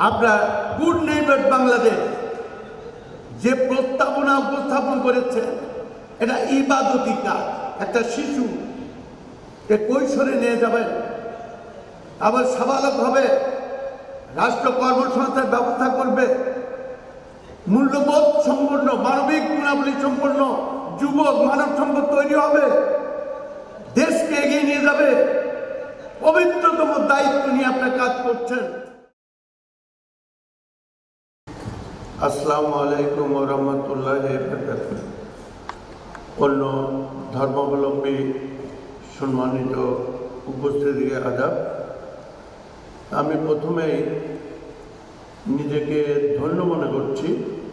আপনার good neighbour Bangladesh যে প্রস্তাবনা উপস্থাপন করেছে, এটা ইবাদতি কাজ। একটা শিশুকে কৈশোরে নিয়ে যাবেন, আবার সাবালক হবে, রাষ্ট্র কর্মসংস্থান ব্যবস্থা করবে, মূল্যবোধ সম্পন্ন মানবিক গুণাবলী সম্পন্ন যুবক মানব সম্পদ তৈরি হবে, দেশকে এগিয়ে নিয়ে যাবে। পবিত্রতম দায়িত্ব নিয়ে আপনার কাজ করছেন। আসসালামু আলাইকুম ওয়া রাহমাতুল্লাহি ওয়া বারাকাতুহু। অন্য ধর্মাবলম্বী সম্মানিত উপস্থিতিকে আদাব। আমি প্রথমেই নিজেকে ধন্য মনে করছি,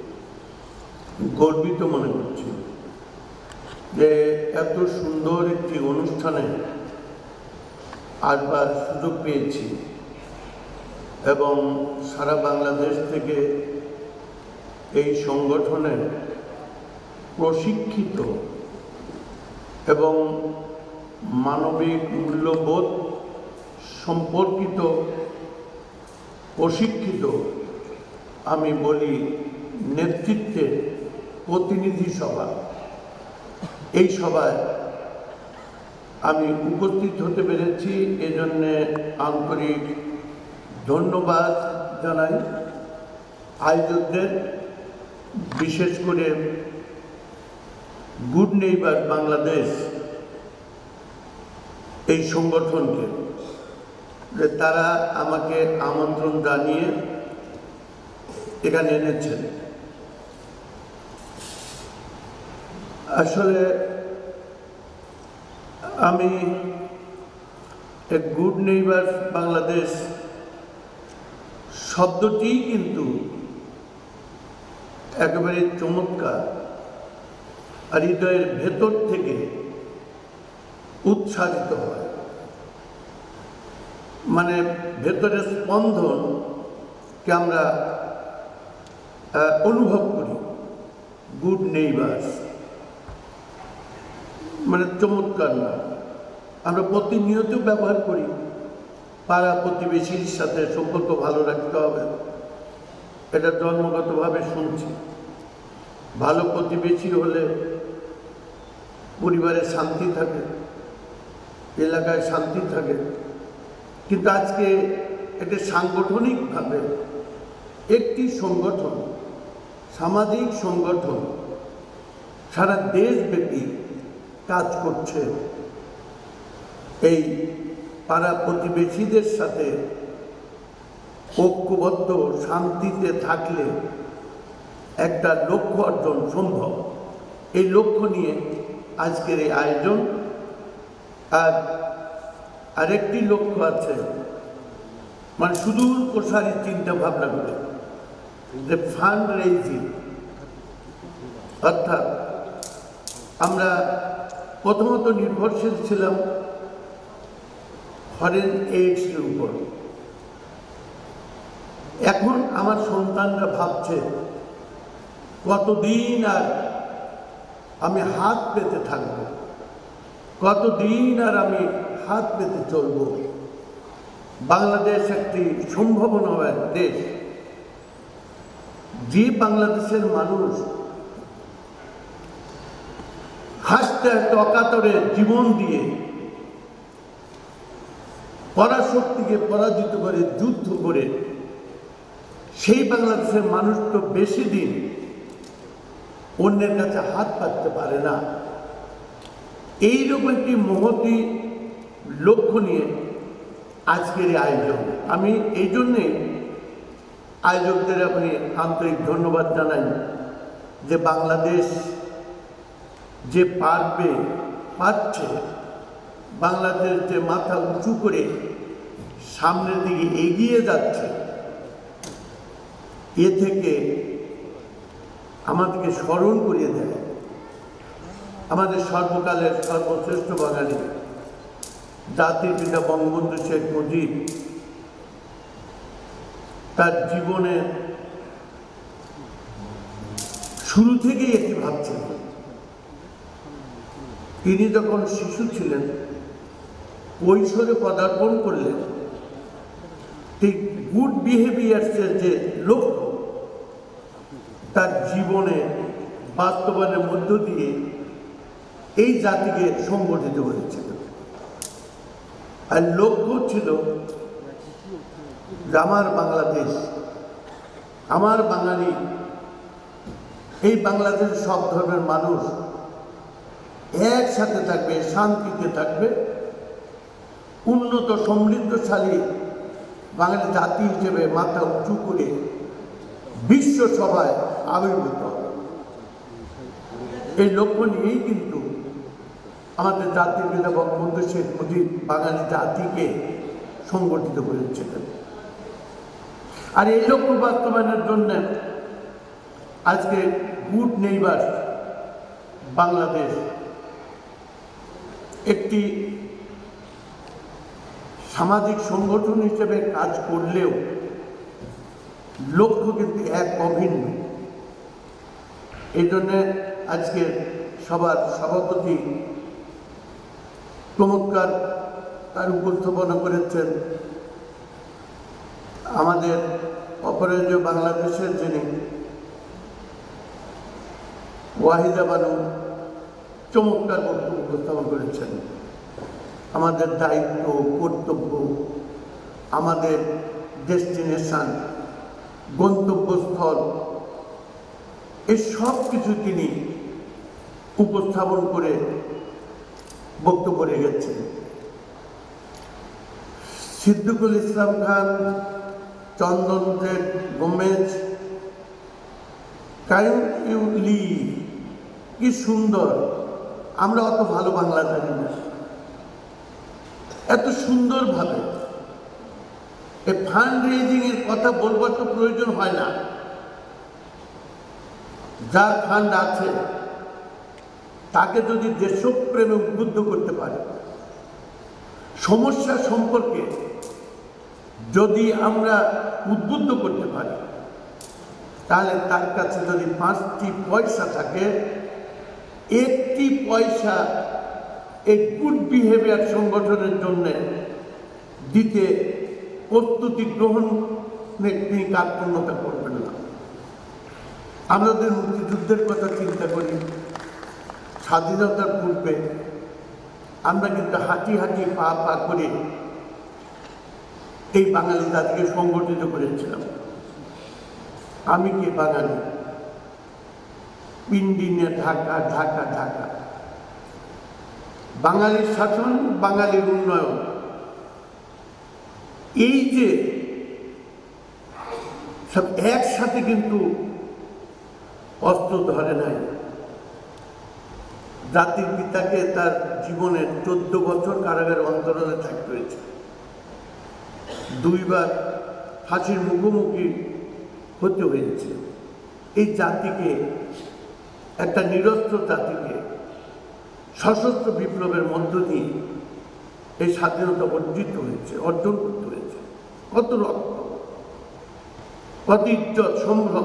গর্বিত মনে করছি যে এত সুন্দর একটি অনুষ্ঠানে আসবার সুযোগ পেয়েছি এবং সারা বাংলাদেশ থেকে এই সংগঠনে প্রশিক্ষিত এবং মানবিক মূল্যবোধ সম্পর্কিত প্রশিক্ষিত, আমি বলি নেতৃত্বের প্রতিনিধি সভা, এই সভায় আমি উপস্থিত হতে পেরেছি। এজন্য আন্তরিক ধন্যবাদ জানাই আয়োজকদের, বিশেষ করে গুড নেইবার বাংলাদেশ এই সংগঠনকে, যে তারা আমাকে আমন্ত্রণ জানিয়ে এখানে এনেছেন। আসলে আমি গুড নেইবার বাংলাদেশ শব্দটি কিন্তু একেবারে চমৎকার, আর হৃদয়ের ভেতর থেকে উৎসাহিত হয়, মানে ভেতরের স্পন্দনকে আমরা অনুভব করি। গুড নেইবার্স মানে চমৎকার না, আমরা প্রতিনিয়ত ব্যবহার করি। পাড়া প্রতিবেশীর সাথে সম্পর্ক ভালো রাখতে হবে, এটা জন্মগতভাবে শুনছি। ভালো প্রতিবেশী হলে পরিবারে শান্তি থাকে, এলাকায় শান্তি থাকে। কিন্তু আজকে এটা সাংগঠনিকভাবে একটি সংগঠন, সামাজিক সংগঠন সারা দেশব্যাপী কাজ করছে। এই পাড়া প্রতিবেশীদের সাথে ঐক্যবদ্ধ শান্তিতে থাকলে একটা লক্ষ্য অর্জন সম্ভব। এই লক্ষ্য নিয়ে আজকের এই আয়োজন। আর আরেকটি লক্ষ্য আছে, মানে সুদূর প্রসারী চিন্তা ভাবনা করে, যে ফান্ড রেইজিং, অর্থাৎ আমরা প্রথমত নির্ভরশীল ছিলাম ফরেন এইডসের উপর। এখন আমার সন্তানরা ভাবছে কতদিন আর আমি হাত পেতে থাকব, কতদিন আর আমি হাত পেতে চলব। বাংলাদেশ একটি সম্ভাবনার দেশ, যে বাংলাদেশের মানুষ হাসতে হাসতে অকাতরে জীবন দিয়ে পরাশক্তিকে পরাজিত করে যুদ্ধ করে, সেই বাংলাদেশের মানুষ তো বেশি দিন অন্যের কাছে হাত পাততে পারে না। এইরকম একটি মহতী লক্ষ্য নিয়ে আজকের এই আয়োজন। আমি এই জন্যে আয়োজকদের আমি আন্তরিক ধন্যবাদ জানাই, যে বাংলাদেশ যে পারছে, বাংলাদেশ যে মাথা উঁচু করে সামনের দিকে এগিয়ে যাচ্ছে, এ থেকে আমাদেরকে স্মরণ করিয়ে দেয় আমাদের সর্বকালের সর্বশ্রেষ্ঠ বাঙালি জাতির পিতা বঙ্গবন্ধু শেখ মুজিব। তার জীবনের শুরু থেকেই এটি ভাবছিলেন। তিনি যখন শিশু ছিলেন, কৈশোরে পদার্পণ করলেন, ঠিক গুড বিহেভিয়ার্সের যে লক্ষ্য তার জীবনে বাস্তবায়নের মধ্য দিয়ে এই জাতিকে সংগঠিত করেছিল। আর লক্ষ্য ছিল আমার বাংলাদেশ, আমার বাঙালি, এই বাংলাদেশের সব ধর্মের মানুষ একসাথে থাকবে, শান্তিতে থাকবে, উন্নত সমৃদ্ধশালী বাঙালি জাতি হিসেবে মাথা উঁচু করে বিশ্ব সভায় আবির্ভূত হবে। এই লক্ষ্য নিয়েই কিন্তু আমাদের জাতির পিতা বঙ্গবন্ধু শেখ মুজিব বাঙালি জাতিকে সংগঠিত করেছিলেন। আর এই লক্ষ্য বাস্তবায়নের জন্য আজকে গুড নেইবার বাংলাদেশ একটি সামাজিক সংগঠন হিসেবে কাজ করলেও লক্ষ্য কিন্তু এক অভিন্ন। এই জন্যে আজকে সবার সভাপতি চমৎকার তার উপস্থাপনা করেছেন আমাদের অপরাজয় বাংলাদেশের যিনি ওয়াহিদা বানু চমৎকার বক্তব্য উপস্থাপন করেছেন। আমাদের দায়িত্ব, কর্তব্য, আমাদের ডেস্টিনেশন, গন্তব্যস্থল, এই সব কিছু তিনি উপস্থাপন করে বক্তব্য রেখেছেন। সিদ্দিকুল ইসলাম খান, চন্দন গোমেজ, কাইউলি, কি সুন্দর! আমরা অত ভালো বাংলা জানি না, এত সুন্দরভাবে এই ফান্ড রেজিং এর কথা বলবার তো প্রয়োজন হয় না। যার ফান্ড আছে তাকে যদি দেশপ্রেমে উদ্বুদ্ধ করতে পারে, সমস্যা সম্পর্কে যদি আমরা উদ্বুদ্ধ করতে পারি, তাহলে তার কাছে যদি 5টি পয়সা থাকে, 1টি পয়সা এই গুড বিহেভিয়ার সংগঠনের জন্য দিতে প্রস্তুতি গ্রহণ তিনি কার্পণ্যতা করবেন না। আমাদের মুক্তিযুদ্ধের কথা চিন্তা করি, স্বাধীনতার পূর্বে আমরা কিন্তু হাঁটি হাঁটি পা পা করে এই বাঙালি জাতিকে সংগঠিত করেছিলাম। আমি কি বাঙালি, পিন্ডি নিয়ে ঢাকা ঢাকা ঢাকা, বাঙালির শাসন, বাঙালির উন্নয়ন, এই যে সব একসাথে কিন্তু অস্ত্র ধরে নাই। জাতির পিতাকে তার জীবনের 14 বছর কারাগারে অন্তরালে থাকতে হয়েছে, 2 বার ফাঁসির মুখোমুখি হতে হয়েছে। এই জাতিকে, একটা নিরস্ত্র জাতিকে সশস্ত্র বিপ্লবের মধ্য দিয়ে এই স্বাধীনতা অর্জন করতে হয়েছে। কত রক্ত, কত ইজ্জত, সম্ভ্রম।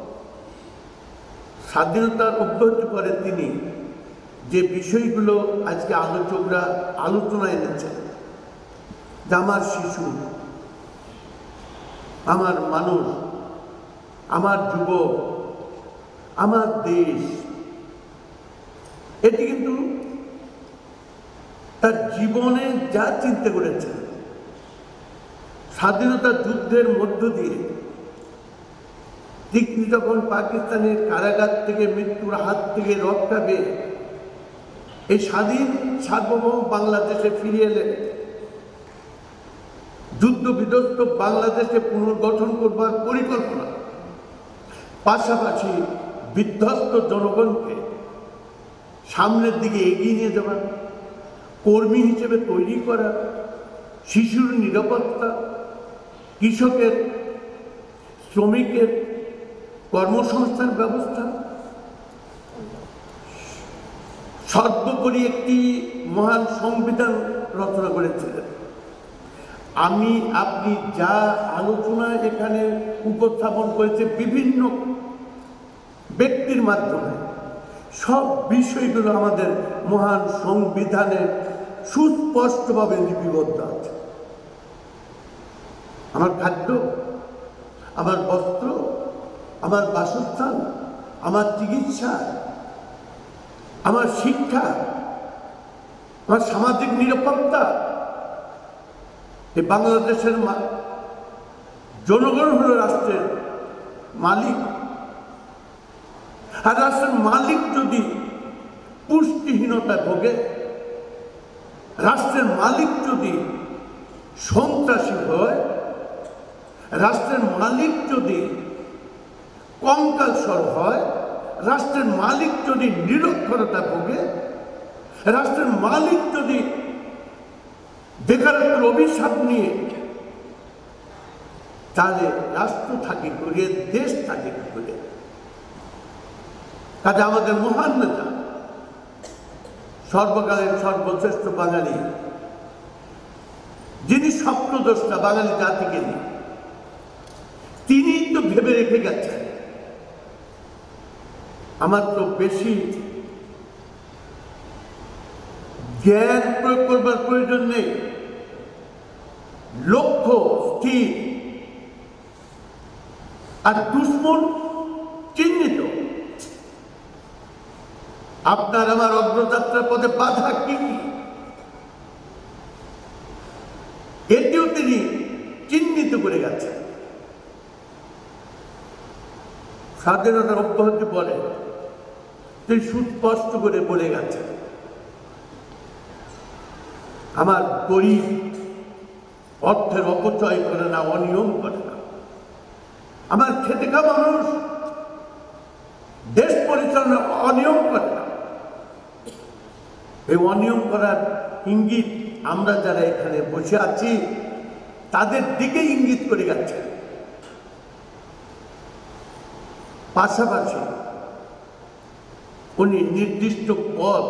স্বাধীনতার অব্যাহতি করে তিনি যে বিষয়গুলো আজকে আলোচকরা আলোচনায় এনেছেন, যে আমার শিশু, আমার মানুষ, আমার যুবক, আমার দেশ, এটি কিন্তু তার জীবনে যা চিন্তা করেছেন, স্বাধীনতা যুদ্ধের মধ্য দিয়ে তিনি যখন পাকিস্তানের কারাগার থেকে, মৃত্যুর হাত থেকে রক্ষা পেয়ে এই স্বাধীন সার্বভৌম বাংলাদেশে ফিরে এলেন, যুদ্ধ বিধ্বস্ত বাংলাদেশে পুনর্গঠন করবার পরিকল্পনা, পাশাপাশি বিধ্বস্ত জনগণকে সামনের দিকে এগিয়ে নিয়ে যাওয়া, কর্মী হিসেবে তৈরি করা, শিশুর নিরাপত্তা, কৃষকের, শ্রমিকের কর্মসংস্থান ব্যবস্থা, সর্বোপরি একটি মহান সংবিধান রচনা করেছিলেন। আমি আপনি যা আলোচনা এখানে উপস্থাপন করেছে বিভিন্ন ব্যক্তির মাধ্যমে, সব বিষয়গুলো আমাদের মহান সংবিধানে সুস্পষ্টভাবে লিপিবদ্ধ আছে। আমার খাদ্য, আমার বস্ত্র, আমার বাসস্থান, আমার চিকিৎসা, আমার শিক্ষা, আমার সামাজিক নিরাপত্তা। এই বাংলাদেশের জনগণ হল রাষ্ট্রের মালিক। আর রাষ্ট্রের মালিক যদি পুষ্টিহীনতা ভোগে, রাষ্ট্রের মালিক যদি সন্ত্রাসী হয়, রাষ্ট্রের মালিক যদি কঙ্কালসর হয়, রাষ্ট্রের মালিক যদি নিরক্ষরতা ভোগে, রাষ্ট্রের মালিক যদি বেকারত্বের অভিশাপ নিয়ে, তাহলে রাষ্ট্র থাকে করে, দেশ থাকে করে। কাজে আমাদের মহান নেতা, সর্বকালের সর্বশ্রেষ্ঠ বাঙালি, যিনি স্বপ্নদ্রষ্টা বাঙালি জাতিকে নিয়ে, তিনি তো ভেবে রেখে গেছেন আমার তো বেশি জ্ঞান প্রয়োগ করবার প্রয়োজন নেই, লক্ষ্য স্থির আর দুশ্মন চিহ্নিত। আপনার আমার অগ্রযাত্রার পথে বাধা কি কি, এটিও তিনি চিহ্নিত করে গেছেন। স্বাধীনতার অব্যাহতি বলে তিনি সুস্পষ্ট করে বলে গেছেন, আমার গরিব অর্থের অপচয় করে না, অনিয়ম করে না। আমার খেটে খাওয়া মানুষ দেশ পরিচালনা অনিয়ম করে না। এই অনিয়ম করার ইঙ্গিত আমরা যারা এখানে বসে আছি তাদের দিকে ইঙ্গিত করে গেছে। পাশাপাশি উনি নির্দিষ্ট পথ,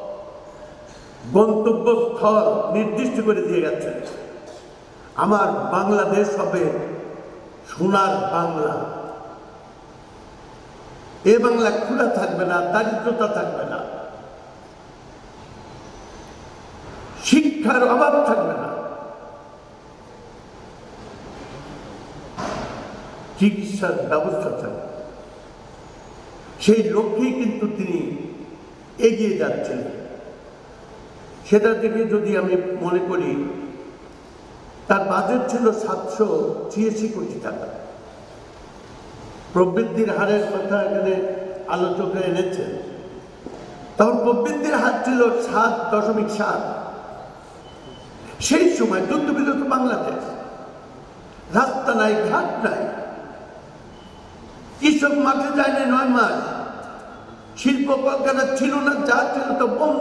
গন্তব্যস্থল নির্দিষ্ট করে দিয়ে গেছেন। আমার বাংলাদেশ হবে সোনার বাংলা। এ বাংলা খোলা থাকবে না, দারিদ্রতা থাকবে না, শিক্ষার অভাব থাকবে না, চিকিৎসার ব্যবস্থা থাকবে। সেই লক্ষ্যেই কিন্তু তিনি এগিয়ে যাচ্ছেন। সেটা থেকে যদি আমি মনে করি, তার বাজেট ছিল 786 কোটি টাকা। প্রবৃদ্ধির হারের কথা এখানে আলোচকরা এনেছেন। তখন প্রবৃদ্ধির হার ছিল 7.7। সেই সময় যুদ্ধবিরত বাংলাদেশ, রাস্তা নাই, ঘাট নাই, কৃষক মাঠে যায় না 9 মাস, শিল্প কলকারখানা ছিল না, যা ছিল তা বন্ধ।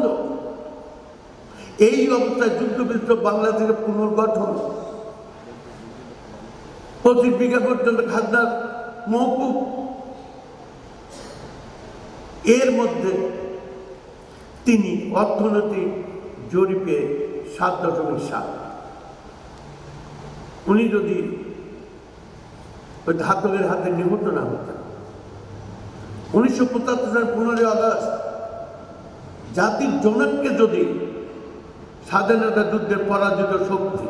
এই অবস্থায় যুদ্ধবিরত বাংলাদেশের পুনর্গঠন, 25 বিঘা পর্যন্ত খাজনা মওকুফ, এর মধ্যে তিনি অর্থনৈতিক জরিপে 7.7। উনি যদি ওই ধাতবের হাতে নিহত না হতেন, 1975 সালের 15 আগস্ট জাতির জনককে যদি স্বাধীনতা যুদ্ধের পরাজিত শক্তি,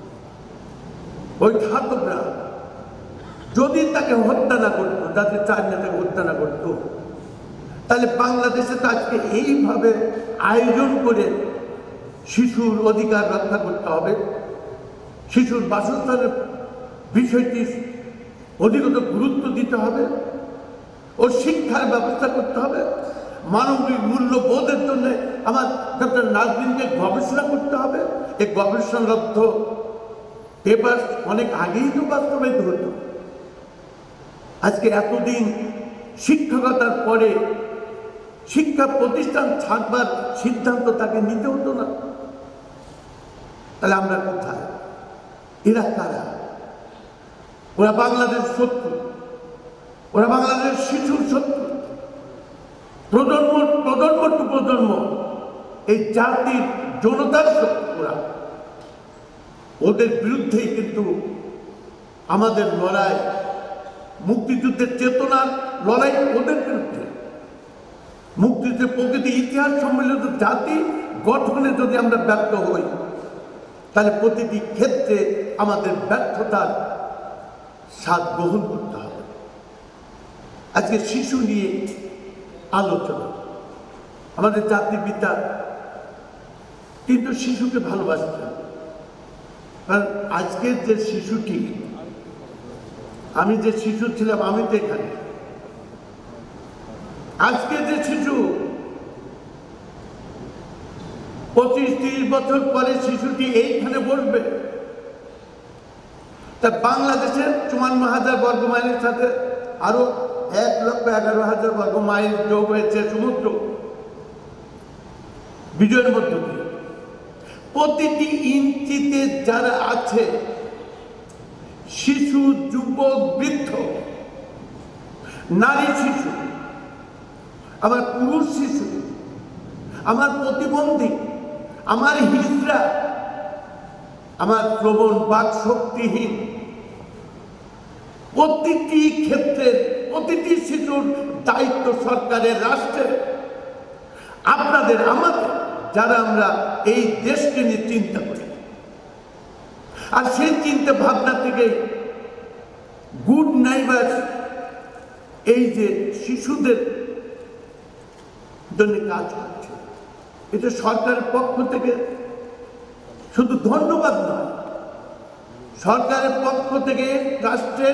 ওই ঘাতকরা যদি তাকে হত্যা না করতো, জাতির 4 নেতাকে হত্যা না করতো, তাহলে বাংলাদেশে তো আজকে এইভাবে আয়োজন করে শিশুর অধিকার রক্ষা করতে হবে, শিশুর বাসস্থানের বিষয়টি অধিকতর গুরুত্ব দিতে হবে, ওর শিক্ষার ব্যবস্থা করতে হবে, মানবিক মূল্যবোধের জন্য আমার ডক্টর নাজরিনকে গবেষণা করতে হবে। এই গবেষণারত পেপার অনেক আগেই তো বাস্তবায়িত হতো। আজকে এতদিন শিক্ষকতার পরে শিক্ষা প্রতিষ্ঠান ছাড়বার সিদ্ধান্ত তাকে নিতে হতো না। তাহলে আমরা কোথায়? এরা কারা? ওরা বাংলাদেশ শত্রু, ওরা বাংলাদেশ শিশুর শত্রু, প্রজন্ম টু প্রজন্ম এই জাতির জনতার শত্রু। ওরা, ওদের বিরুদ্ধেই কিন্তু আমাদের লড়াই, মুক্তিযুদ্ধের চেতনার লড়াই ওদের বিরুদ্ধে। মুক্তিযুদ্ধের প্রকৃতি ইতিহাস সম্মিলিত জাতি গঠনে যদি আমরা ব্যর্থ হই, তাহলে প্রতিটি ক্ষেত্রে আমাদের ব্যর্থতার স্বাদ গ্রহণ করতে হবে। আজকে শিশু নিয়ে আলোচনা, আমাদের জাতির পিতা কিন্তু শিশুকে ভালোবাসতেন। কারণ আজকের যে শিশুটি, আমি যে শিশু ছিলাম, আমি তো এখানে, আজকের যে শিশু 25-30 বছর পরে শিশুটি এইখানে বসবে, তা বাংলাদেশের 54,000 বর্গ মাইলের সাথে আরো 1,11,000 বর্গ মাইল যোগ হয়েছে সমুদ্র বিজয়ের মধ্য দিয়ে। প্রতিটি ইঞ্চিতে যারা আছে, শিশু, যুবক, বৃদ্ধ, নারী শিশু, আমার পুরুষ শিশু, আমার প্রতিবন্ধী, আমার হিজড়া, আমার প্রবণ বাক শক্তিহীন, প্রতিটি ক্ষেত্রে প্রতিটি শিশুর দায়িত্ব সরকারের, রাষ্ট্রের, আপনাদের, আমাদের, যারা আমরা এই দেশকে নিয়ে চিন্তা করি। আর সেই চিন্তা ভাবনা থেকে গুড নাইবার্স এই যে শিশুদের জন্য কাজ করছে, এটা সরকারের পক্ষ থেকে শুধু ধন্যবাদ নয়, সরকারের পক্ষ থেকে রাষ্ট্রের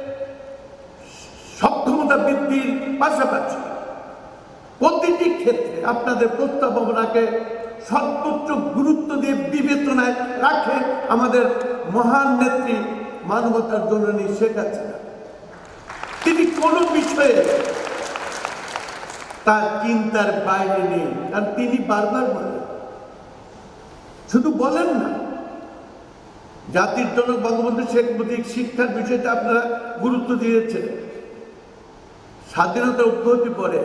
সক্ষমতা বৃদ্ধির পাশাপাশি প্রতিটি ক্ষেত্রে আপনাদের প্রস্তাবনাকে সর্বোচ্চ গুরুত্ব দিয়ে বিবেচনায় রাখে আমাদের মহান নেত্রী, মানবতার জননী শেখ হাসিনা। তিনি কোনো বিষয়ে তার চিন্তার বাইরে নেই, কারণ তিনি বারবার বলেন, শুধু বলেন না, জাতির জনক বঙ্গবন্ধু শেখ মুজিব শিক্ষার বিষয়টা আপনারা গুরুত্ব দিয়েছেন। স্বাধীনতা উদ্ভূতির পরে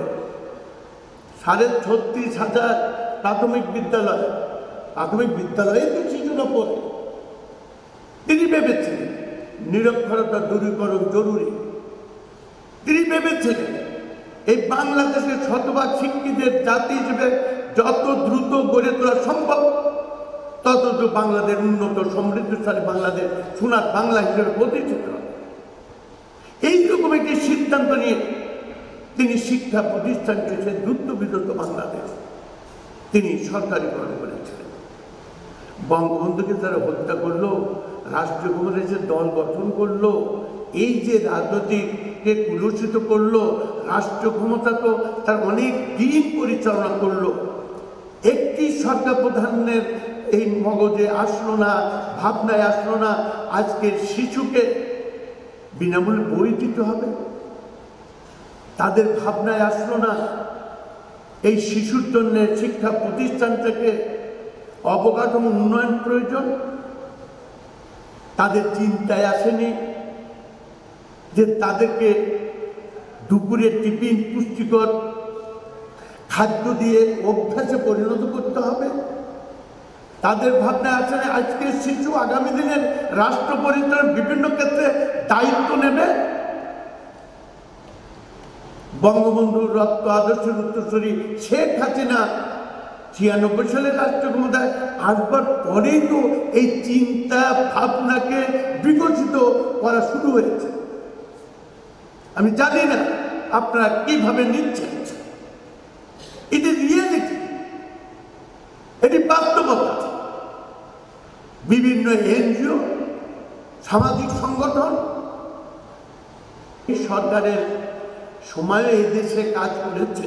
36,500 প্রাথমিক বিদ্যালয়ে তো শিশুরা পড়ে। তিনি ভেবেছিলেন নিরক্ষরতা দূরীকরণ জরুরি। তিনি ভেবেছিলেন এই বাংলাদেশের শতভাগ শিক্ষিতের জাতি হিসেবে যত দ্রুত গড়ে তোলা সম্ভব, তত দ্রুত বাংলাদেশ উন্নত সমৃদ্ধশালী বাংলাদেশ, সোনার বাংলা হিসেবে প্রতিষ্ঠিত হবে। এইরকম একটি সিদ্ধান্ত নিয়ে তিনি শিক্ষা প্রতিষ্ঠানকে সে দ্রুত বিরত বাংলাদেশ তিনি সরকারিকরণ করেছিলেন। বঙ্গবন্ধুকে তারা হত্যা করলো, রাষ্ট্রীয় ক্ষমতায় যে দল গঠন করলো, এই যে রাজনীতিকে কুলুষিত করলো, রাষ্ট্র ক্ষমতা তো তার অনেক দিন পরিচালনা করলো। একটি সরকার প্রধানের এই মগজে আসলো না, ভাবনায় আসলো না আজকের শিশুকে বিনামূল্যে বই দিতে হবে। তাদের ভাবনায় আসলো না এই শিশুর জন্য শিক্ষা প্রতিষ্ঠান থেকে অবকাঠামো উন্নয়ন প্রয়োজন। তাদের চিন্তায় আসেনি যে তাদেরকে দুপুরের টিফিন পুষ্টিকর খাদ্য দিয়ে অভ্যাসে পরিণত করতে হবে। তাদের ভাবনায় আসে না আজকের শিশু আগামী দিনের রাষ্ট্র পরিচালনার বিভিন্ন ক্ষেত্রে দায়িত্ব নেবে। বঙ্গবন্ধুর রক্ত আদর্শের উত্তরসূরি শেখ হাসিনা 96 সালে রাষ্ট্র ক্ষমতায় আসবার পরেই তো এই চিন্তা ভাবনাকে বিকশিত করা শুরু হয়েছে। আমি জানি না আপনারা কিভাবে নিচ্ছেন, এটি রিয়েলিটি, এটি বাস্তবতা। বিভিন্ন এনজিও, সামাজিক সংগঠন সরকারের সময়ে এই দেশে কাজ করেছে,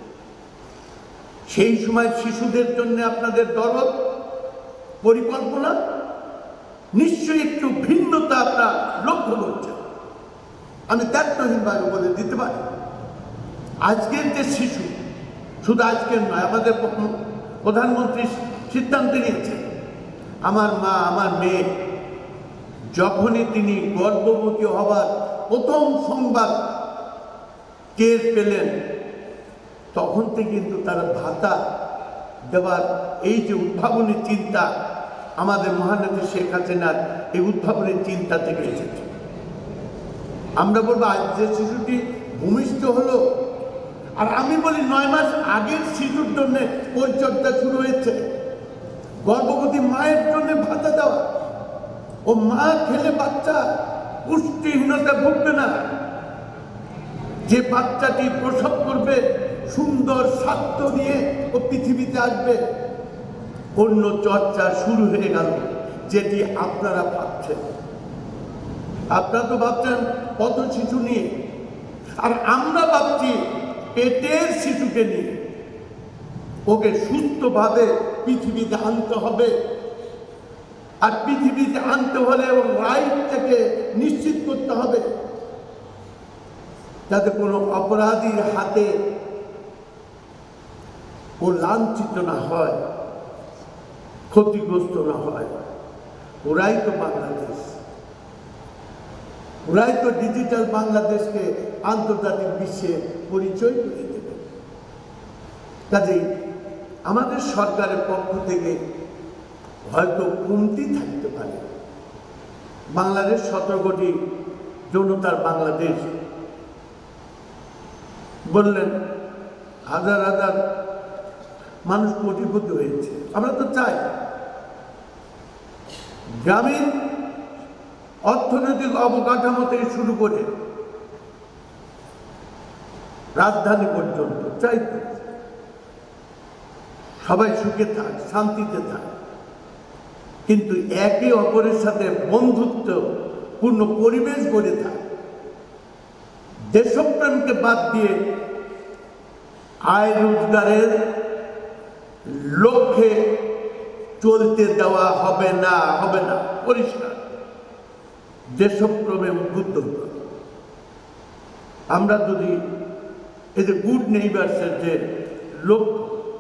সেই সময় শিশুদের জন্য আপনাদের দরদ পরিকল্পনা নিশ্চয়ই একটু ভিন্নতা আপনারা লক্ষ্য করছেন। আমি দায়িত্বহীনভাবে বলে দিতে পারি, আজকের যে শিশু, শুধু আজকের নয়, আমাদের প্রধানমন্ত্রী সিদ্ধান্ত নিয়েছেন, আমার মা, আমার মেয়ে যখনই তিনি গর্ভবতী হবার প্রথম সংবাদ টের পেলেন, তখন থেকে কিন্তু তারা ভাতা দেওয়ার এই যে উদ্ভাবনী চিন্তা আমাদের মহানেত্রী শেখ হাসিনার এই উদ্ভাবনী চিন্তা থেকে এসেছে। আমরা বলবো আজ যে শিশুটি ভূমিষ্ঠ হলো, আর আমি বলি 9 মাস আগের শিশুর জন্য পরিচর্যা শুরু হয়েছে। গর্ভবতী মায়ের জন্য ভাতা দেওয়া, ও মা খেলে বাচ্চা পুষ্টিহীনতা ভুগবে না, যে বাচ্চাটি প্রসব করবে সুন্দর স্বাস্থ্য নিয়ে ও পৃথিবীতে আসবে। অন্য চর্চা শুরু হয়ে গেল, যেটি আপনারা ভাবছেন। আপনারা তো ভাবছেন পথ শিশু নিয়ে, আর আমরা ভাবছি পেটের শিশুকে নিয়ে। ওকে সুস্থভাবে পৃথিবীতে আনতে হবে, আর পৃথিবীতে আনতে হলে ওর রাইটটাকে নিশ্চিত করতে হবে, যাতে কোনো অপরাধীর হাতে ও লাঞ্ছিত না হয়, ক্ষতিগ্রস্ত না হয়। ওরাই তো বাংলাদেশ, ওরাই তো ডিজিটাল বাংলাদেশকে আন্তর্জাতিক বিশ্বে পরিচয় করে দেবে। কাজেই আমাদের সরকারের পক্ষ থেকে হয়তো কমতি থাকতে পারে। বাংলাদেশ 17 কোটি জনতার বাংলাদেশ বললেন, হাজার হাজার মানুষ কোটিপতি হয়েছে। আমরা তো চাই গ্রামীণ অর্থনৈতিক অবকাঠামো থেকে শুরু করে রাজধানী পর্যন্ত চাই সবাই সুখে থাক, শান্তিতে থাক, কিন্তু একে অপরের সাথে বন্ধুত্বপূর্ণ পরিবেশ গড়ে থাক। দেশপ্রেমকে বাদ দিয়ে আয় রোজগারের লক্ষ্যে চলতে দেওয়া হবে না, হবে না। পরিষ্কার দেশপ্রেমে উদ্বুদ্ধ হতে। আমরা যদি এই যে গুড নেইবার্সের যে লক্ষ্য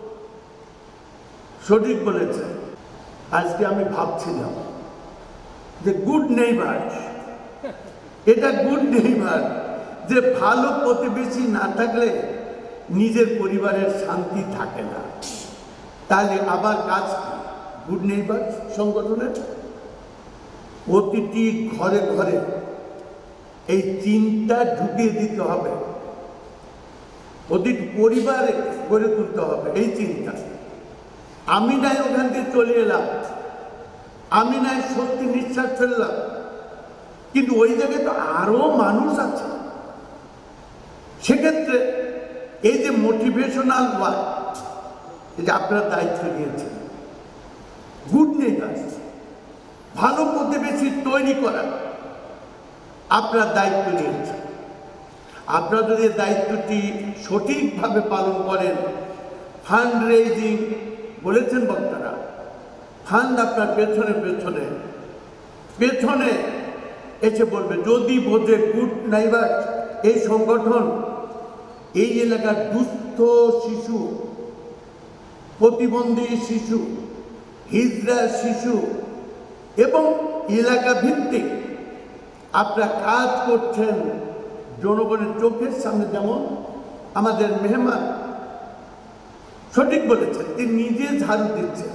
সঠিক বলেছে, আজকে আমি ভাবছিলাম যে গুড নেইবার, এটা গুড নেইবার যে ভালো প্রতিবেশী না থাকলে নিজের পরিবারের শান্তি থাকে না। তাহলে আবার কাজ কি গুড নেইবার সংগঠনের? প্রতিটি ঘরে ঘরে এই চিন্তা ঢুকিয়ে দিতে হবে, প্রতিটি পরিবারে গড়ে তুলতে হবে এই চিন্তা। আমি নাই ওখান থেকে চলে এলাম, আমি নাই সত্যি নিঃশ্বাস ফেললাম, কিন্তু ওই জায়গায় তো আরো মানুষ আছে। সেক্ষেত্রে এই যে মোটিভেশনাল ওয়ার্ক, এই যে আপনারা দায়িত্ব নিয়েছেন, গুড নেইবার, ভালো প্রতিবেশী তৈরি করা আপনার দায়িত্ব নিয়েছেন। আপনারা যদি দায়িত্বটি সঠিকভাবে পালন করেন, ফান্ড রেইজিং বলেছেন বক্তারা, ফান্ড আপনার পেছনে পেছনে পেছনে এসে বলবে। যদি বোঝে গুড নেইবার এই সংগঠন এই এলাকার দুস্থ শিশু, প্রতিবন্ধী শিশু, হিজড়া শিশু এবং এলাকা ভিত্তিক আপনারা কাজ করছেন জনগণের চোখের সামনে, যেমন আমাদের মেহমান সঠিক বলেছেন, তিনি নিজে ঝাড়ু দিচ্ছেন,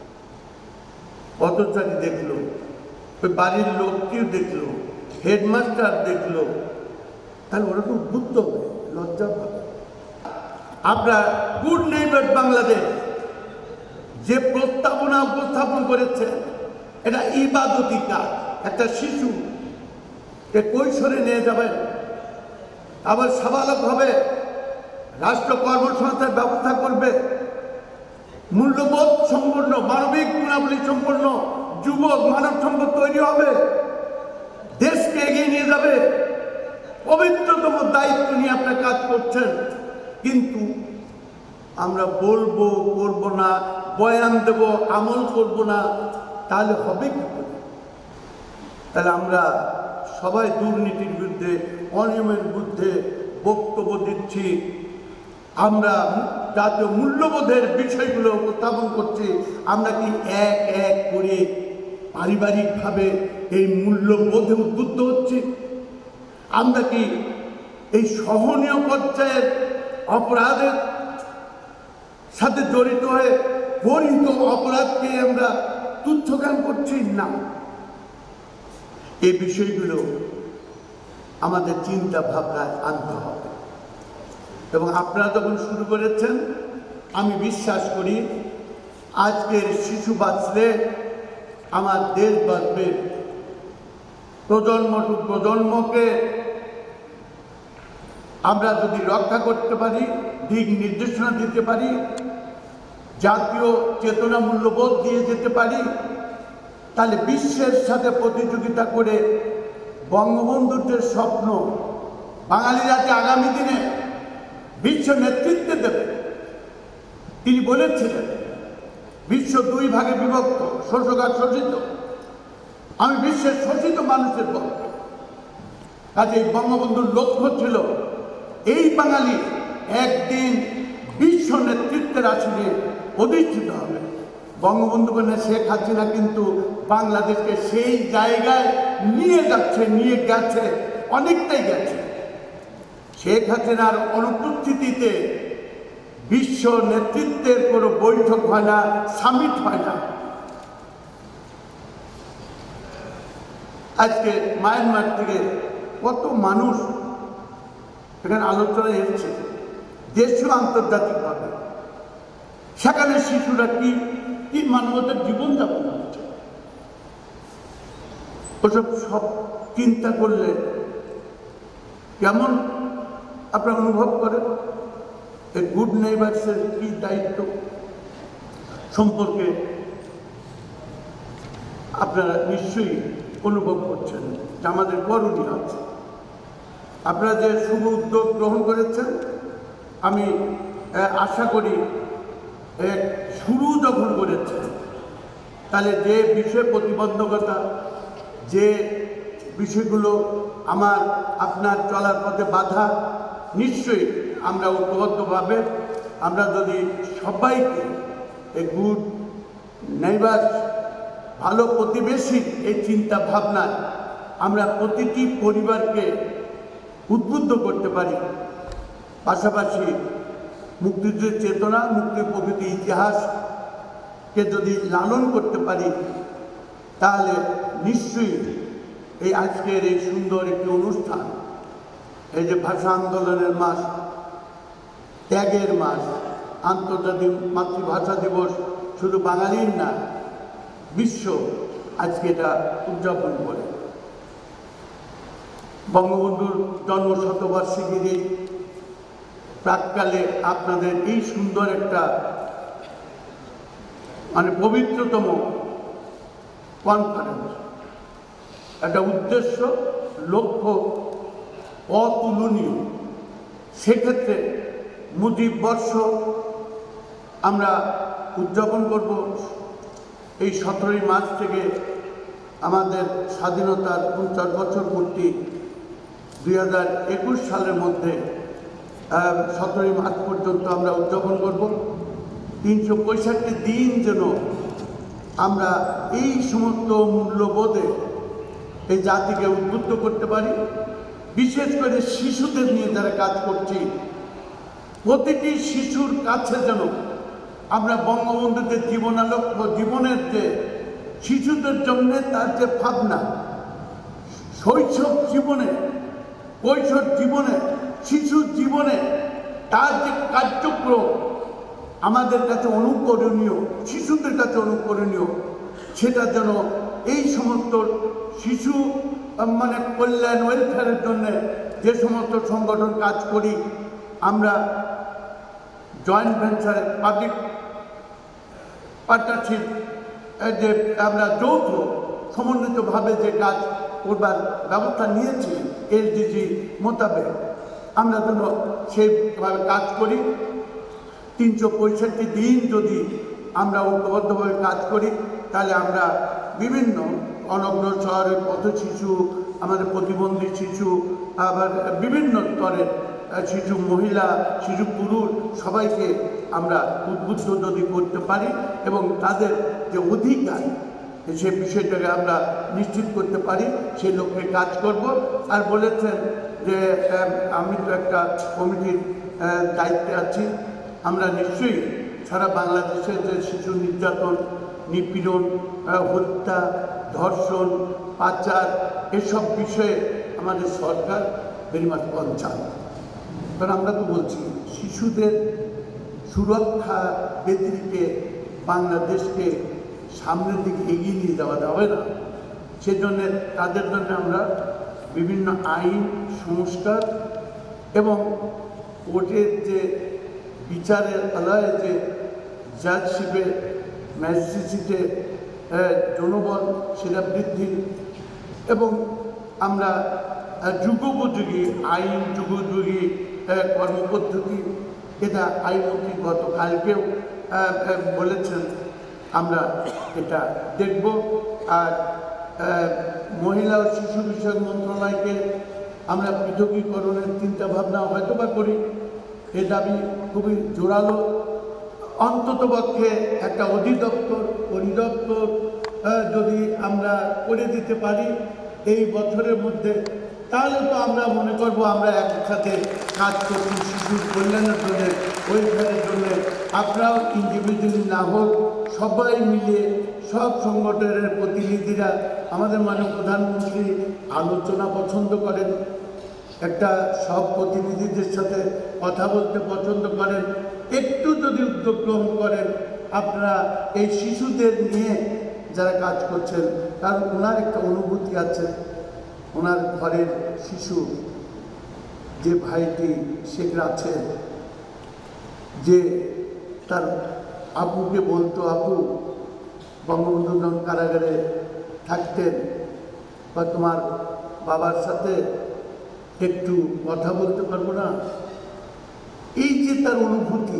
পথচারী দেখলো, ওই বাড়ির লোকটিও দেখলো, হেডমাস্টার দেখলো, তাহলে ওরা তো উদ্বুদ্ধ হবে, লজ্জা পাবে। আপনার গুড নেইবার বাংলাদেশ যে প্রস্তাবনা উপস্থাপন করেছে, এটা ইবাদতি কাজ। একটা শিশু কৈশোরে নিয়ে যাবেন, আবার সাবালক হবে, রাষ্ট্র কর্মসংস্থানের ব্যবস্থা করবে, মূল্যবোধ সম্পন্ন, মানবিক গুণাবলী সম্পন্ন যুবক মানব সম্পদ তৈরি হবে, দেশকে এগিয়ে নিয়ে যাবে। পবিত্রতম দায়িত্ব নিয়ে আপনারা কাজ করছেন, কিন্তু আমরা বলবো করবো না, বয়ান দেব, আমল করব না, তাহলে হবে কি করে? তাহলে আমরা সবাই দুর্নীতির বিরুদ্ধে, অনিয়মের বিরুদ্ধে বক্তব্য দিচ্ছি, আমরা জাতীয় মূল্যবোধের বিষয়গুলো উপস্থাপন করছি। আমরা কি এক এক করে পারিবারিকভাবে এই মূল্যবোধে উদ্বুদ্ধ হচ্ছি? আমরা কি এই সহনীয় পর্যায়ের অপরাধের সাথে জড়িত হয়ে গরিত অপরাধকে আমরা তুচ্ছজ্ঞান করছি? না, এই বিষয়গুলো আমাদের চিন্তা ভাবনায় আনতে হবে। এবং আপনারা যখন শুরু করেছেন, আমি বিশ্বাস করি আজকের শিশু বাঁচলে আমার দেশ বাঁচবে। প্রজন্ম টু প্রজন্মকে আমরা যদি রক্ষা করতে পারি, দিক নির্দেশনা দিতে পারি, জাতীয় চেতনা মূল্যবোধ দিয়ে যেতে পারি, তাহলে বিশ্বের সাথে প্রতিযোগিতা করে বঙ্গবন্ধুর যে স্বপ্ন বাঙালিরা যে আগামী দিনে বিশ্ব নেতৃত্বে দেবে, তিনি বলেছিলেন বিশ্ব দুই ভাগে বিভক্ত, শোষক আর শোষিত। আমি বিশ্বের শোষিত মানুষের পক্ষ। কাজে বঙ্গবন্ধুর লক্ষ্য ছিল এই বাঙালি একদিন বিশ্ব নেতৃত্বের আসনে অধিষ্ঠিত হবে। বঙ্গবন্ধু কন্যা শেখ হাসিনা কিন্তু বাংলাদেশকে সেই জায়গায় নিয়ে যাচ্ছে, নিয়ে গেছে, অনেকটাই গেছে। শেখ হাসিনার অনুপস্থিতিতে বিশ্ব নেতৃত্বের কোনো বৈঠক হয় না, সামিট হয় না। আজকে মায়ানমার থেকে কত মানুষ এখানে আলোচনায় এসেছে, দেশীয় আন্তর্জাতিকভাবে। সেখানে শিশুরা কি মানবতার জীবনযাপন করছে, ওসব সব চিন্তা করলে কেমন আপনারা অনুভব করেন? এই গুড নেইবার্সের কি দায়িত্ব সম্পর্কে আপনারা নিশ্চয়ই অনুভব করছেন যে আমাদের করণীয় আছে। আপনারা যে শুভ উদ্যোগ গ্রহণ করেছেন, আমি আশা করি শুরু যখন করেছেন, তাহলে যে বিষয় প্রতিবন্ধকতা, যে বিষয়গুলো আপনার চলার পথে বাধা, নিশ্চয়ই আমরা ঐক্যবদ্ধভাবে আমরা যদি সবাইকে এই গুড নেইবার্স, ভালো প্রতিবেশী এই চিন্তা ভাবনায় আমরা প্রতিটি পরিবারকে উদ্বুদ্ধ করতে পারি, পাশাপাশি মুক্তিযুদ্ধের চেতনা, মুক্তির প্রকৃতি ইতিহাসকে যদি লালন করতে পারি, তাহলে নিশ্চয়ই এই আজকের এই সুন্দর একটি অনুষ্ঠান, এই যে ভাষা আন্দোলনের মাস, ত্যাগের মাস, আন্তর্জাতিক মাতৃভাষা দিবস শুধু বাঙালির না, বিশ্ব আজকে এটা উদযাপন করে। বঙ্গবন্ধুর জন্মশতবার্ষিকীর এই প্রাককালে আপনাদের এই সুন্দর একটা পবিত্রতম কনফারেন্স, একটা উদ্দেশ্য, লক্ষ্য অতুলনীয়। সেক্ষেত্রে মুজিব বর্ষ আমরা উদযাপন করব। এই 17ই মার্চ থেকে আমাদের স্বাধীনতার 50 বছর পূর্তি 2021 সালের মধ্যে 17ই মার্চ পর্যন্ত আমরা উদযাপন করব। 365 দিন যেন আমরা এই সমস্ত মূল্যবোধে এই জাতিকে উদ্বুদ্ধ করতে পারি। বিশেষ করে শিশুদের নিয়ে যারা কাজ করছি, প্রতিটি শিশুর কাছে যেন আমরা বঙ্গবন্ধুর যে জীবনালক্ষ্য, জীবনের যে শিশুদের জন্য তার যে ভাবনা, শৈশব জীবনে, কৈশোর জীবনে, শিশুর জীবনে তার যে কার্যক্রম আমাদের কাছে অনুকরণীয়, শিশুদের কাছে অনুকরণীয়, সেটা যেন এই সমস্ত শিশু কল্যাণ, ওয়েলফেয়ারের জন্য যে সমস্ত সংগঠন কাজ করি, আমরা জয়েন্ট ভেঞ্চার, পাবলিক পার্টনারশিপ, যে আমরা যৌথ সমন্বিতভাবে যে কাজ করবার ব্যবস্থা নিয়েছি SDG মোতাবেক, আমরা যেন সেইভাবে কাজ করি। 365 দিন যদি আমরা ঐক্যবদ্ধভাবে কাজ করি, তাহলে আমরা বিভিন্ন অনগ্রসর পথ শিশু, আমাদের প্রতিবন্ধী শিশু, আবার বিভিন্ন স্তরের শিশু, মহিলা, শিশু, পুরুষ সবাইকে আমরা উদ্বুদ্ধ যদি করতে পারি এবং তাদের যে অধিকার সে বিষয়টাকে আমরা নিশ্চিত করতে পারি, সেই লক্ষ্যে কাজ করব। আর বলেছেন যে আমি তো একটা কমিটির দায়িত্বে আছি। আমরা নিশ্চয়ই সারা বাংলাদেশের যে শিশু নির্যাতন, নিপীড়ন, হত্যা, ধর্ষণ, পাচার, এসব বিষয়ে আমাদের সরকার ভেরি মাচ কনসার্ন। কারণ আমরা তো বলছি শিশুদের সুরক্ষা ব্যতিরিক্ত বাংলাদেশকে সামনের দিকে এগিয়ে নিয়ে যাওয়া যাবে না। সেজন্য তাদের জন্য আমরা বিভিন্ন আইন সংস্কার এবং কোর্টের যে বিচারের আলায় যে জাজশিপে ম্যাজিস্ট্রেসিটে জনবল সেটা বৃদ্ধি এবং আমরা যুগোপযোগী আইন যুগোপযোগী কর্মপদ্ধতি, এটা আইনমন্ত্রী গতকালকেও বলেছেন, আমরা এটা দেখব। আর মহিলা ও শিশু বিষয়ক মন্ত্রণালয়কে আমরা পৃথকীকরণের চিন্তাভাবনা হয়তো বা করি, এ দাবি খুবই জোরালো। অন্ততপক্ষে একটা অধিদপ্তর যদি আমরা করে দিতে পারি এই বছরের মধ্যে, তাহলে তো আমরা মনে করব আমরা একসাথে কাজ করছি শিশুর কল্যাণের জন্য, ওইখানের জন্য। আপনারাও ইন্ডিভিজুয়ালি না হোক, সবাই মিলে সব সংগঠনের প্রতিনিধিরা, আমাদের মাননীয় প্রধানমন্ত্রী আলোচনা পছন্দ করেন, একটা সব প্রতিনিধিদের সাথে কথা বলতে পছন্দ করেন। একটু যদি উদ্যোগ গ্রহণ করেন আপনারা এই শিশুদের নিয়ে যারা কাজ করছেন, কারণ ওনার একটা অনুভূতি আছে, ওনার ঘরের শিশু যে ভাইটি শেখ আছে, যে তার আপুকে বলতো, আপু বঙ্গবন্ধু যখন কারাগারে থাকতেন বা তোমার বাবার সাথে একটু কথা বলতে পারবো না। এই যে তার অনুভূতি,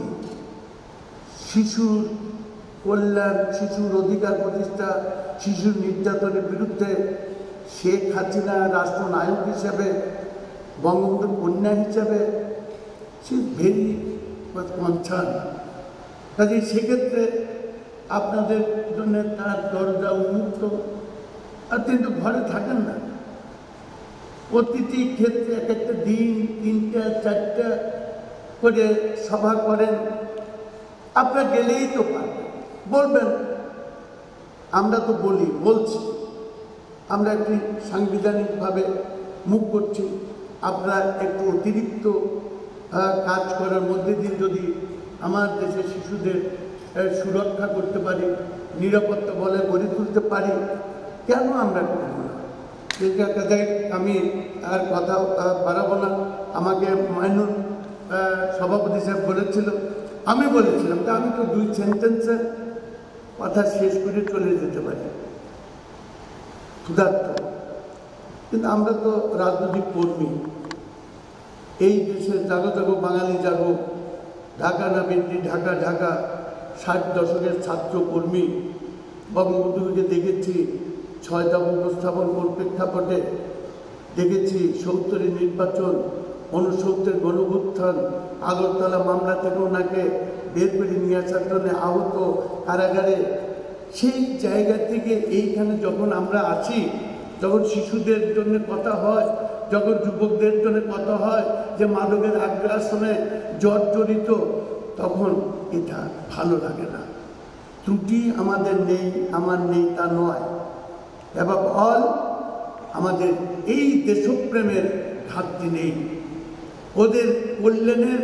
শিশুর কল্যাণ, শিশুর অধিকার প্রতিষ্ঠা, শিশুর নির্যাতনের বিরুদ্ধে শেখ হাসিনা রাষ্ট্রনায়ক হিসেবে, বঙ্গবন্ধুর কন্যা হিসেবে, সে ভেরি কনসার্ন। কাজে সেক্ষেত্রে আপনাদের জন্য তার দরজা উন্মুক্ত। আর কিন্তু ঘরে থাকেন না, প্রতিটি ক্ষেত্রে এক একটা দিন 3টা 4টা করে সভা করেন। আপনারা গেলেই তো পারবেন, বলবেন। আমরা তো বলছি, আমরা একটি সাংবিধানিকভাবে মুখ করছি। আপনারা একটু অতিরিক্ত কাজ করার মধ্যে দিয়ে যদি আমার দেশের শিশুদের সুরক্ষা করতে পারি, নিরাপত্তা বলে গড়ে তুলতে পারি, কেন আমরা করব না? আমি আর কথা বাড়াবো না। আমাকে মাইনুর সভাপতি সাহেব বলেছিল, আমি বলেছিলাম যে আমি তো 2 সেন্টেন্সের কথা শেষ করে চলে যেতে পারি, ক্ষুধার্ত। কিন্তু আমরা তো রাজনৈতিক কর্মী, এই দেশের জাগো জাগো বাঙালি জাগো, ঢাকা না বেন্টি ঢাকা ঢাকা 60 দশকের ছাত্র কর্মী। বঙ্গবন্ধুকে দেখেছি 6 দফা উপস্থাপন প্রেক্ষাপটে, দেখেছি 70-এর নির্বাচন, 69-এর গণভ্যুত্থান, আগরতলা মামলা থেকে ওনাকে বের করে নিয়ে আসার জন্য আহত কারাগারে। সেই জায়গা থেকে এইখানে যখন আমরা আছি, যখন শিশুদের জন্য কথা হয়, যখন যুবকদের জন্য কথা হয় যে মাদকের আগ্রাসনে জর্জরিত, তখন এটা ভালো লাগে না। ত্রুটি আমাদের নেই, আমার নেই তা নয়, এবং আমাদের এই দেশপ্রেমের ঘাটতি নেই। ওদের কল্যাণের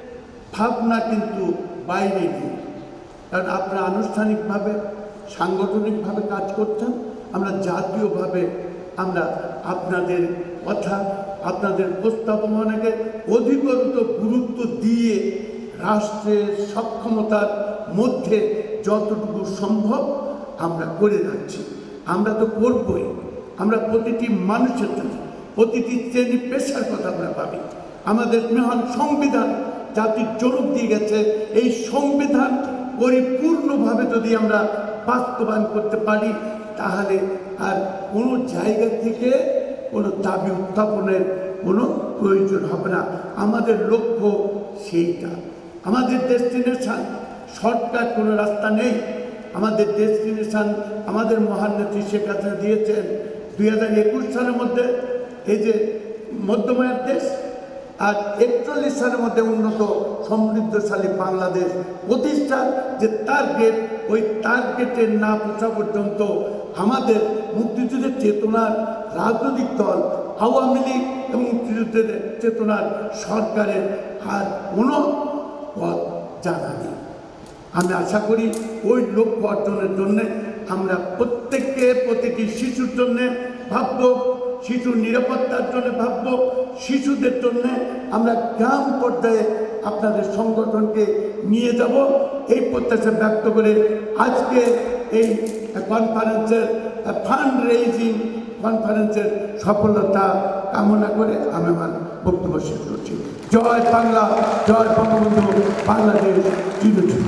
ভাবনা কিন্তু বাইরে নেই, কারণ আপনারা আনুষ্ঠানিকভাবে সাংগঠনিকভাবে কাজ করছেন, আমরা জাতীয়ভাবে আমরা আপনাদের কথা, আপনাদের প্রস্তাবনাকে অধিকতর গুরুত্ব দিয়ে রাষ্ট্রের সক্ষমতার মধ্যে যতটুকু সম্ভব আমরা করে যাচ্ছি। আমরা তো করবই, আমরা প্রতিটি মানুষের জন্য, প্রতিটি শ্রেণী পেশার কথা আমরা ভাবি। আমাদের মহান সংবিধান জাতির জনক দিয়ে গেছে, এই সংবিধান পরিপূর্ণভাবে যদি আমরা বাস্তবায়ন করতে পারি, তাহলে আর কোনো জায়গা থেকে কোনো দাবি উত্থাপনের কোনো প্রয়োজন হবে না। আমাদের লক্ষ্য সেইটা, আমাদের ডেস্টিনেশন, শর্টকাট কোনো রাস্তা নেই। আমাদের ডেস্টিনেশন আমাদের মহান নেত্রী শেখ হাসিনা দিয়েছেন 2021 সালের মধ্যে এই যে মধ্যমায়ের দেশ, আর 41 সালের মধ্যে উন্নত সমৃদ্ধশালী বাংলাদেশ প্রতিষ্ঠার যে টার্গেট, ওই টার্গেটের না পৌঁছা পর্যন্ত আমাদের মুক্তিযুদ্ধের চেতনার রাজনৈতিক দল আওয়ামী লীগ এবং মুক্তিযুদ্ধের চেতনার সরকারের আর কোনো পথ জানা নেই। আমি আশা করি ওই লক্ষ্য অর্জনের জন্য আমরা প্রত্যেককে প্রতিটি শিশুর জন্য ভাবব, শিশুর নিরাপত্তার জন্য ভাবব, শিশুদের জন্য আমরা গ্রাম পর্যায়ে আপনাদের সংগঠনকে নিয়ে যাব, এই প্রত্যাশা ব্যক্ত করে আজকে এই কনফারেন্সের ফান্ড রেইজিং কনফারেন্সের সফলতা কামনা করে আমি আমার বক্তব্য শেষ করছি। জয় বাংলা, জয় বঙ্গবন্ধু, বাংলাদেশ চিরজীবী।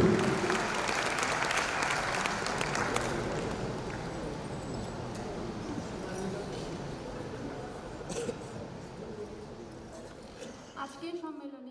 আজকের সম্মেলনে